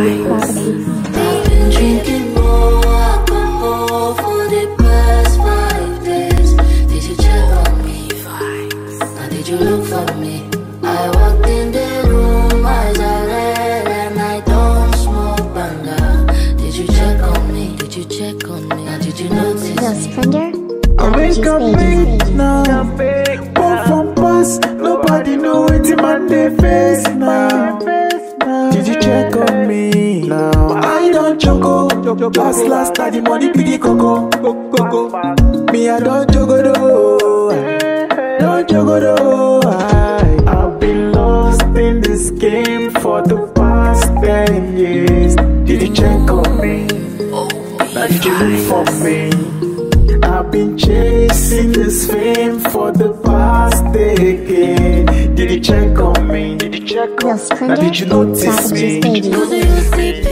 I've been drinking more alcohol for the past 5 days. Did you check on me? Now did you look for me? I walked in the room, eyes are red, and I don't smoke banga. Did you check on me? Did you check on me? Now did you notice me? I wake up big now, pop from past, nobody know it's in my face now. Did you check on me now? I don't choco, last time the money piggy coco. Me I don't choco don't choco. I've been lost in this game for the past 10 years. Did you check on me? Now did you look for me? I've been chasing this fame for the past decade. Did you check on me? Did you check on me? Now did you notice me? Do you sleep